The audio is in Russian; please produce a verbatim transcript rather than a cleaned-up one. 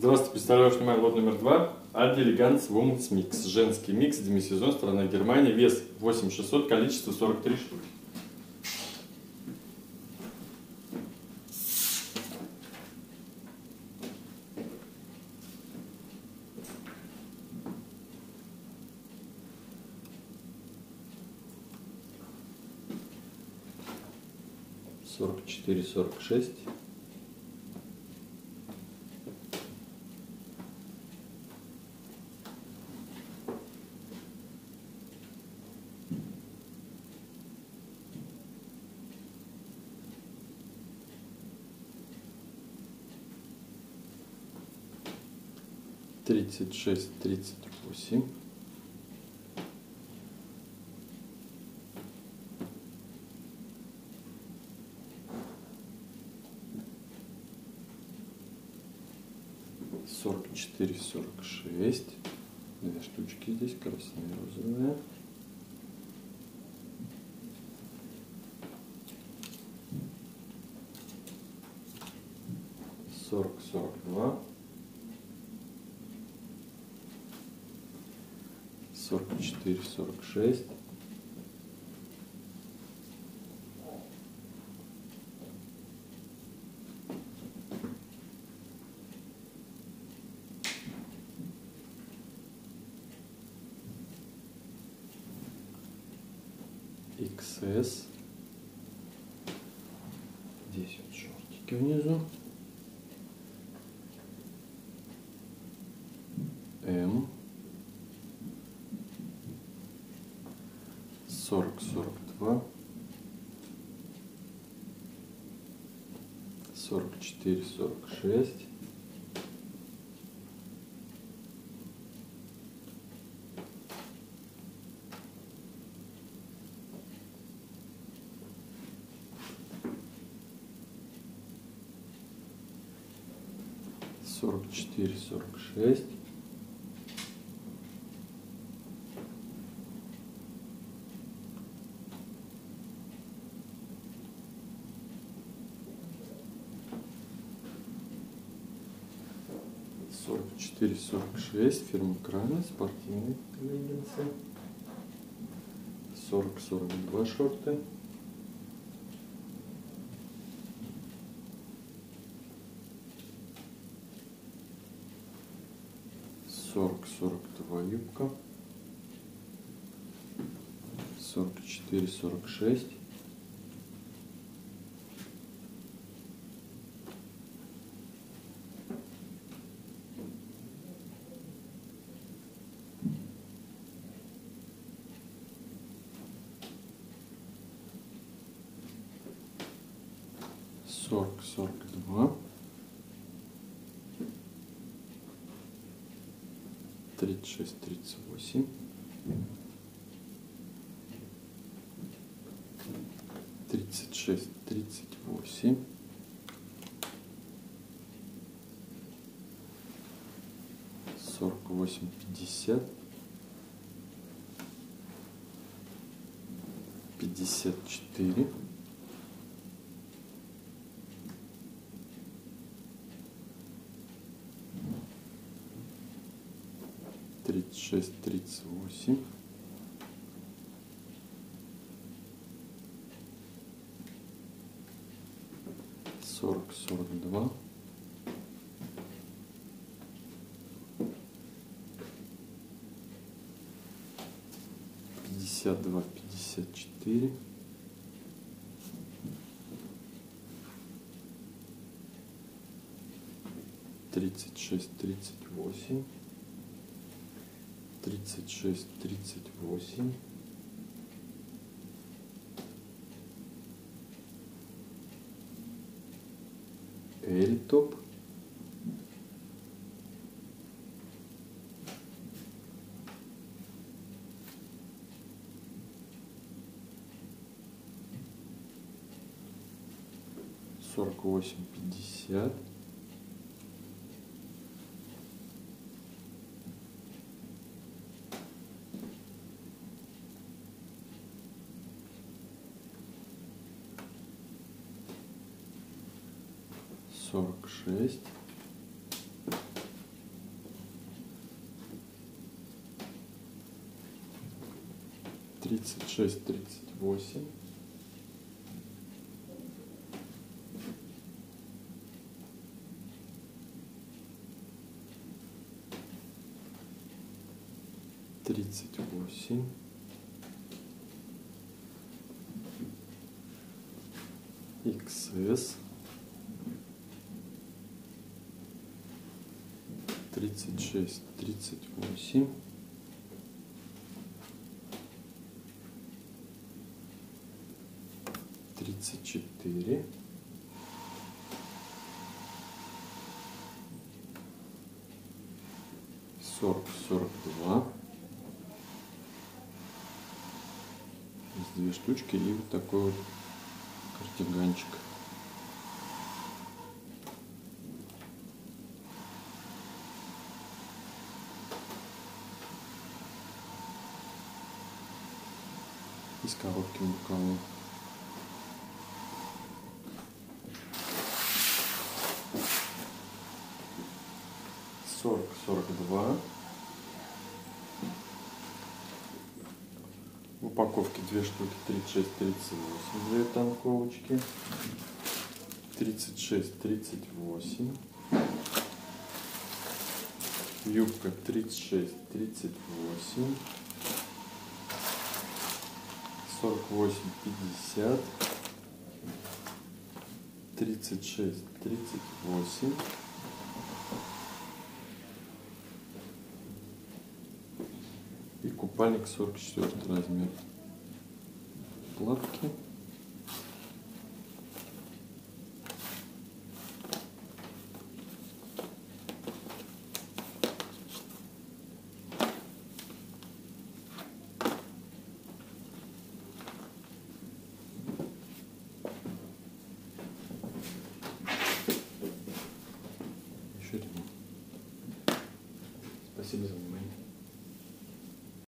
Здравствуйте, представляю внимание лот номер два. Aldi Elegance Women's Mix. Женский микс, демисезон, страна Германия, вес восемь тысяч шестьсот, количество сорок три штуки. сорок четыре сорок шесть. тридцать шесть тридцать восемь. сорок четыре сорок шесть. Две штучки здесь, красная и розовая. сорок сорок два. сорок четыре сорок шесть. икс эс. Здесь вот шортики внизу. М. сорок сорок два. сорок четыре сорок шесть. сорок четыре сорок шесть. сорок четыре сорок шесть. Фирма Крана. Спортивные леггинсы. сорок сорок два шорты. сорок сорок два юбка. сорок четыре сорок шесть. сорок сорок два. тридцать шесть тридцать восемь. тридцать шесть тридцать восемь. сорок восемь пятьдесят. пятьдесят четыре. тридцать шесть тридцать восемь. сорок сорок два. пятьдесят два пятьдесят четыре. тридцать шесть тридцать восемь. тридцать шесть тридцать восемь. L топ. сорок восемь пятьдесят. сорок шесть. тридцать шесть, тридцать восемь. Тридцать восемь. икс эс. Тридцать шесть, тридцать восемь. Тридцать четыре. Сорок, сорок два. Две штучки и вот такой вот кардиганчик. И с коротким рукавом. Сорок, сорок два. В упаковке две штуки, тридцать шесть, тридцать восемь, две танковочки. Тридцать шесть, тридцать восемь. Юбка тридцать шесть, тридцать восемь. Сорок восемь, пятьдесят. Тридцать шесть, тридцать восемь. И купальник сорок четвёртый размер. Платки. Еще один. Спасибо за внимание.